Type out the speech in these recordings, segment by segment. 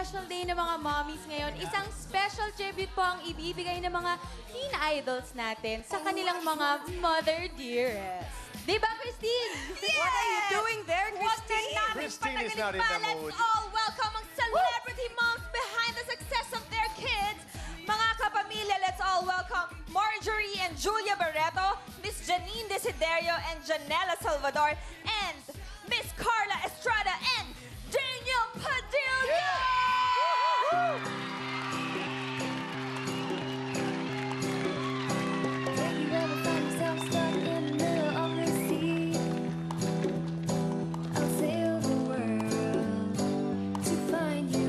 special day ng mga mommies ngayon. Isang special tribute po ang ibibigay ng mga teen idols natin sa kanilang mga mother dearest. Diba, Christine? Yes! What are you doing there, Christine? Christine is not in the mood. Let's all welcome ang celebrity moms behind the success of their kids. Mga kapamilya, let's all welcome Marjorie and Julia Barretto, Miss Janine Desiderio and Janela Salvador, and Miss Carla Estrada and Daniel Padilla! Have you ever found yourself stuck in the middle of the sea? I'll sail the world to find you.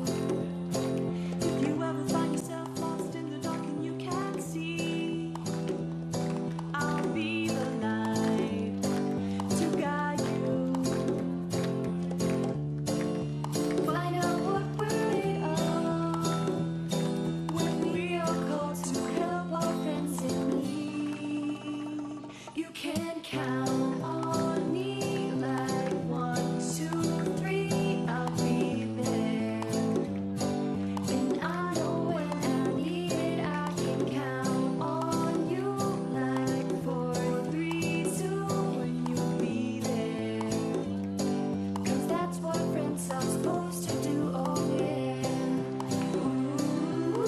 If you ever find yourself lost in the dark and you can't see, I'll be the light to guide you. Find out what we're made of when we are called to help our friends in need. You can count on me like 1, 2, 3, I'll be there. And I know when I need it, I can count on you like 4, 3, 2, when you'll be there. 'Cause that's what friends are supposed to do, oh yeah. Ooh,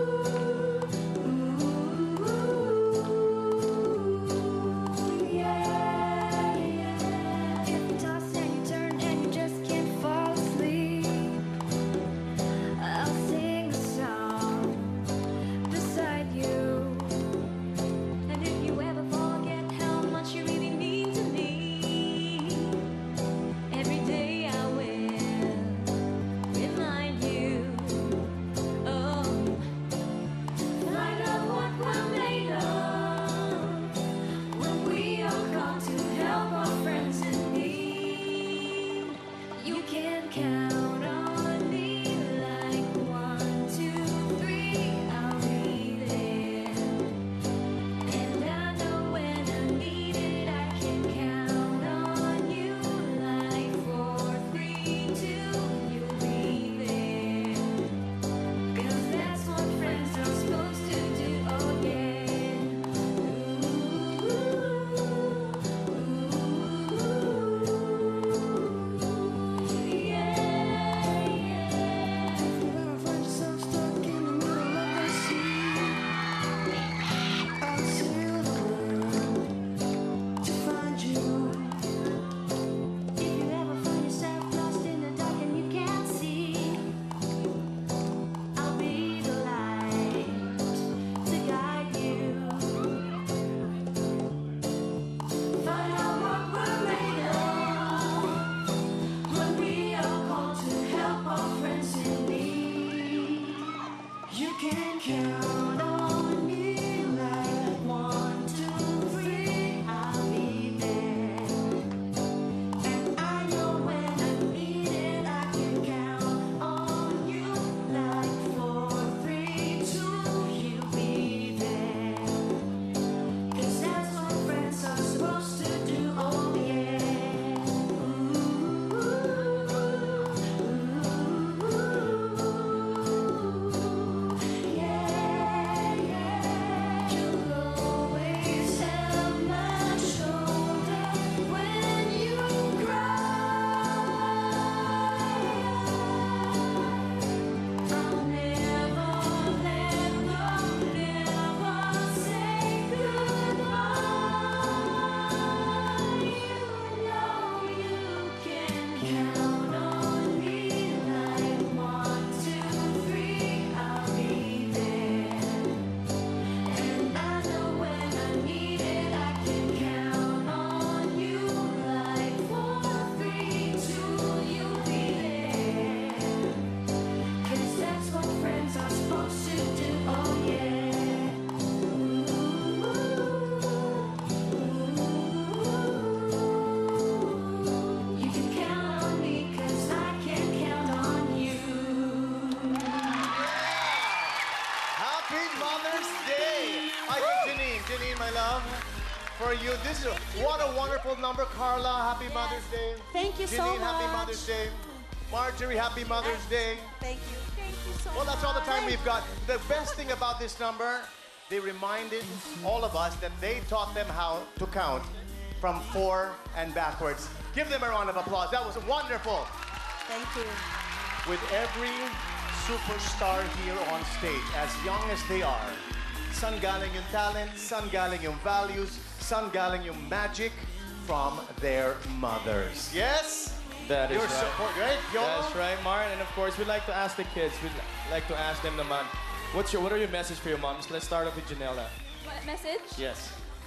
yeah, yeah. If you toss and you turn and you just can't fall asleep, I'll sing a song beside you. And if you ever forget how much you really mean to me, every day I will remind you. Oh, find out what we're made of when we are called to help our friends in need. You can count on me like 1, 2, 3, I'll be there. And I know when I need it, I can count on you like 4, 3, 2, you'll be there. 'Cause that's what friends are supposed to do, oh yeah. Yeah, yeah. If you ever find yourself stuck in the middle of the sea, I'll sail the world to find you. If you ever find yourself lost in the dark and you can't see, I'll be the light to guide you. Find out what we're made of when we are called to help our friends in need. You can count on me like 1, 2, 3, I'll be there. And I know when I need it, I can count on you like 4, 3, 2, you'll be there. 'Cause that's what friends are supposed to do, oh yeah. Yeah, yeah. You'll always have my shoulder when you cry. I'll never, never, never say goodbye. You know you can count on me like 1, 2, 3, I'll be there. And I know when I need it, I can count on you like 4, 3, 2, you'll be there. 'Cause that's what friends are supposed to do, oh yeah. You can count on me 'cause I can count on you. Happy Mother's Day! I think Janine, my love, for you. This is what a wonderful number, Carla. Happy Mother's Day. Thank you so Janine, happy much. Mother's Day. Marjorie, happy Mother's Day. Thank you. Thank you so Well, that's all the time we've got. The best thing about this number, they reminded all of us that they taught them how to count from 4 and backwards. Give them a round of applause. That was wonderful. Thank you. With every superstar here on stage, as young as they are, san galing yung talent, san galing yung values, san galing yung magic from their mothers. Yes? That is Your right. support, right? Yolo? That's right, Mar. And of course, we'd like to ask the kids. We'd like to ask them naman, what are your message for your moms? Let's start off with Janela. Message? Yes.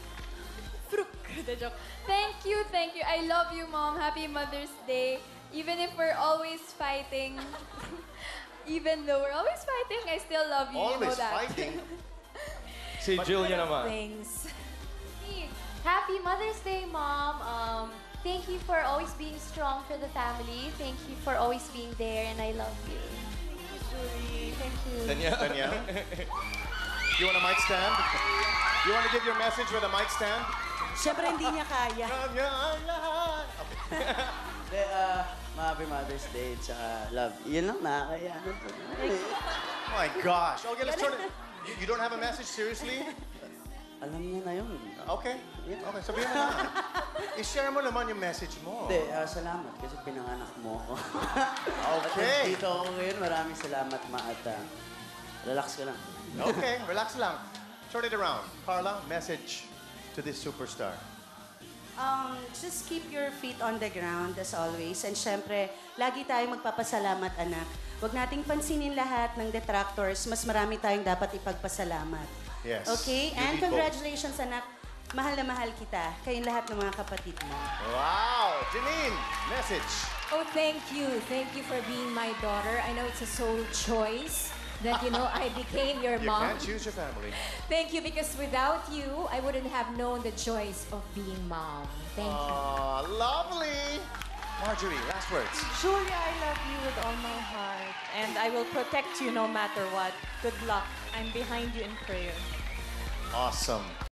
Thank you, thank you. I love you, Mom. Happy Mother's Day. Even if we're always fighting, even though we're always fighting, I still love you. You know Always that. fighting. Si Julia naman. Things. Happy Mother's Day, Mom. Thank you for always being strong for the family. Thank you for always being there, and I love you. Thank you. Danielle. Danielle? You want a mic stand? You want to give your message with a mic stand? Siyempre, hindi niya kaya. Kanya ang lahat. Okay. Hindi, happy Mother's Day, tsaka love. Yun lang, nakakaya. Oh my gosh. Okay, let's turn it. You don't have a message, seriously? Alam niya na yun. Okay. Okay, sabihin mo na. I-share mo naman yung message mo. Hindi, salamat kasi pinanganak mo ako. Okay. At dito ako ngayon, maraming salamat, Ma. At relax ka lang. Okay, relax lang. Turn it around. Carla, message to this superstar. Just keep your feet on the ground as always. And syempre, lagi tayong magpapasalamat, anak. Huwag nating pansinin lahat ng detractors. Mas marami tayong dapat ipagpasalamat. Yes. Okay? You And need both. congratulations, anak. Mahal na mahal kita. Kayong lahat ng mga kapatid mo. Wow! Janine, message. Oh, thank you. Thank you for being my daughter. I know it's a soul choice that, I became your You mom. can't choose your family. Thank you, because without you, I wouldn't have known the joys of being mom. Thank you. Aw, lovely. Marjorie, last words. Julia, I love you with all my heart. And I will protect you no matter what. Good luck. I'm behind you in prayer. Awesome.